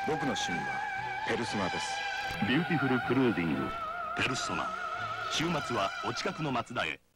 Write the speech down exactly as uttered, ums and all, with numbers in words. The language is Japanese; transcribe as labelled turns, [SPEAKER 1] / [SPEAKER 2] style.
[SPEAKER 1] 僕の趣味はペルソナです。
[SPEAKER 2] ビューティフルクルーディングペルソナ。週末はお近くのマツダへ。